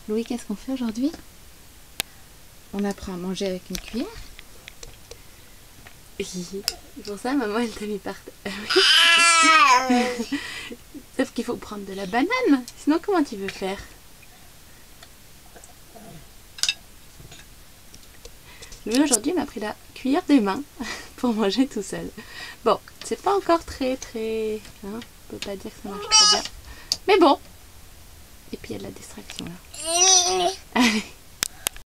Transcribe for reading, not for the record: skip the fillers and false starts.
Louis, qu'est-ce qu'on fait aujourd'hui? On apprend à manger avec une cuillère. Pour ça, maman, elle t'a mis par terre. Sauf qu'il faut prendre de la banane. Sinon, comment tu veux faire? Lui, aujourd'hui, m'a pris la cuillère des mains pour manger tout seul. Bon, c'est pas encore très... Hein, on peut pas dire que ça marche trop bien. Mais bon. Et puis, il y a de la distraction, là. Allez.